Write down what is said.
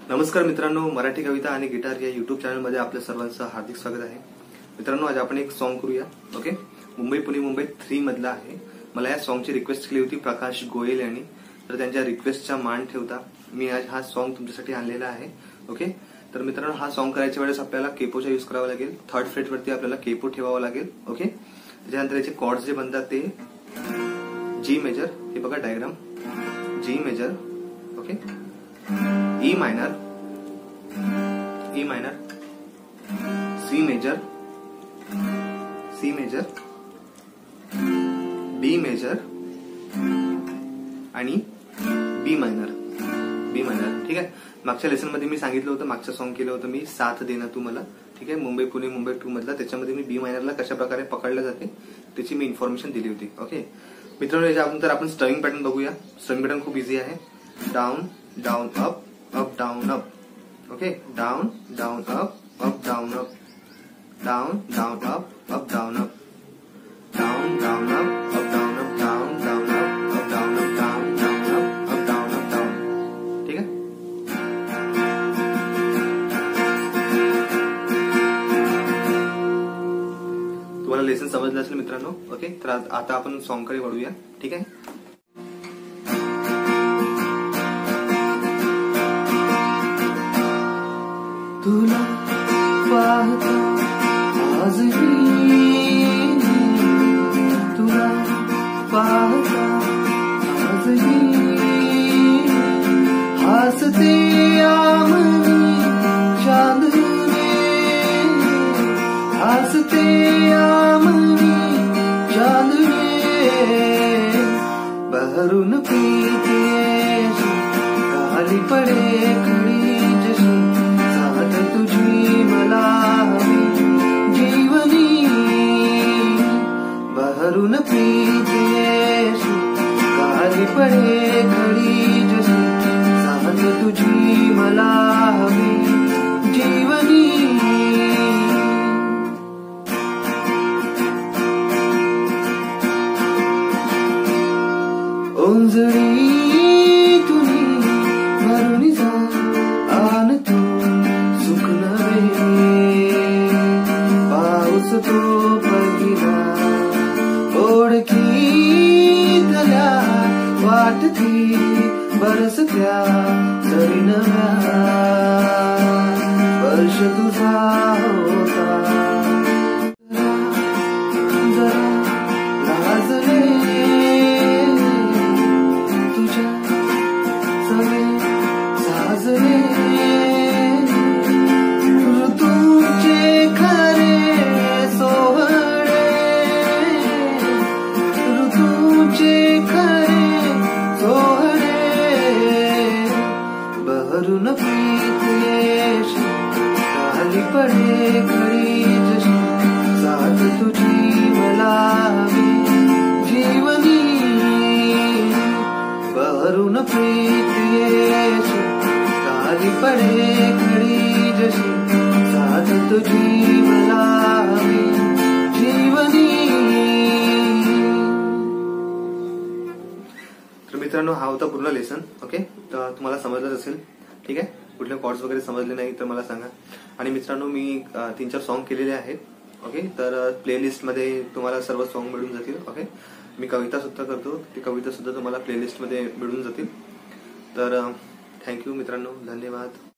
नमस्कार मित्रांनो, मराठी कविता आणि गिटार या युट्यूब चॅनलमध्ये आपल्या सर्वांचं हार्दिक स्वागत आहे। मित्रांनो, आज आपण एक सॉन्ग करूया। ओके, मुंबई पुणे मुंबई 3 मधला आहे। मला या सॉन्गची रिक्वेस्ट केली होती प्रकाश गोयल यांनी, तर त्यांच्या रिक्वेस्टचा मान ठेवता मी आज हा सॉन्ग तुमच्यासाठी आणलेला आहे। ओके, तर मित्रांनो, हा सॉन्ग करायच्या वेळेस आपल्याला केपोचा यूज करावा लागेल। 3rd फ्रेट वरती आपल्याला केपो ठेवावा लागेल। ओके, त्याच्यानंतर याचे कॉर्ड्स जे बनतात ते जी मेजर, हे बघा diagram, G major, okay, E minor, C major, B major आणि बी मायनर। ठीक आहे। मागच्या लेसन मध्ये मी सांगितलं होतं, मागचं सॉन्ग केलं होतं मी, साथ देना तू मला। ठीक आहे, मुंबई पुणे मुंबई 2 मधला, त्याच्यामध्ये मी बी मायनरला कशा प्रकारे पकडलं जाते त्याची मी इन्फॉर्मेशन दिली होती। ओके मित्रांनो, याच्या अगोदर आपण स्ट्रमिंग पॅटर्न बघूया। स्ट्रमिंग पॅटर्न खूप इझी आहे। Down down up, up down up. Okay, down down up, up down up, down down up, up down up, down down up, up down up, down down up, up down up, down down up, up down up, down. ठीक आहे। तुम्हाला lesson समजलं असेल मित्रांनो। Okay, तर आता आपण song कडे वळूया। ठीक आहे। तुला पाहता आजही, तुला पाहता आजही, हसते आमनी चांदणे, हसते आमनी चांदणे, बहरून पीते काली पडे खडी जशी, तुझी मला हवी जीवनी, बहरून प्रीतेशी काली पडे घडी जशी, साथ तुझी मला हवी जीवनी। ओंजळी तुनी भरून जा आन तू, पाऊस तो पहिला ओळखी तल्या, वाटती बरसत्या सरी नव्या, वर्ष तुझा होता जरा लाजले, तुझ्या सवे साजले, बहरून प्रीतेशी काली पडे घडी जशी, साथ तुझी मला हवी जीवनी, बहरून प्रीतेशी काली पडे घडी जशी, साथ तुझी मला हवी जीवनी। तर मित्रांनो, हा होता पूर्ण लेसन। ओके, तर तुम्हाला समजलंच असेल। ठीक आहे, कुठले कॉर्ड्स वगैरे समजले नाही तर मला सांगा। आणि मित्रांनो, मी 3-4 सॉन्ग केलेले आहेत। ओके, तर प्लेलिस्ट मध्ये तुम्हाला सर्व सॉन्ग मिळून जातील। ओके, मी कविता सुद्धा करतो, ती कविता सुद्धा तुम्हाला प्लेलिस्ट मध्ये मिळून जातील। तर थँक्यू मित्रांनो, धन्यवाद।